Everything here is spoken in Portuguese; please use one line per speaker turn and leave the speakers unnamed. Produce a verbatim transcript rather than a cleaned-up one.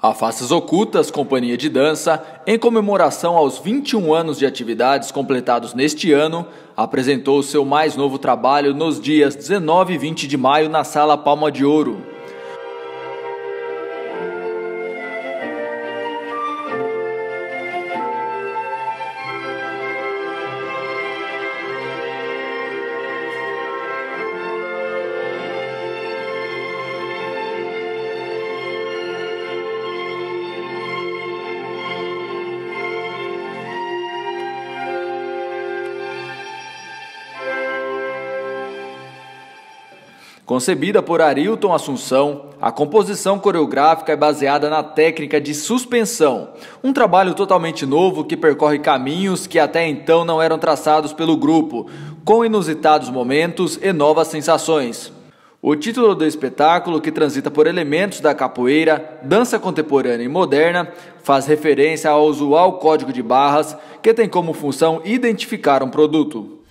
A Faces Ocultas, companhia de dança, em comemoração aos vinte e um anos de atividades completados neste ano, apresentou seu mais novo trabalho nos dias dezenove e vinte de maio na Sala Palma de Ouro. Concebida por Arilton Assunção, a composição coreográfica é baseada na técnica de suspensão, um trabalho totalmente novo que percorre caminhos que até então não eram traçados pelo grupo, com inusitados momentos e novas sensações. O título do espetáculo, que transita por elementos da capoeira, dança contemporânea e moderna, faz referência ao usual código de barras, que tem como função identificar um produto.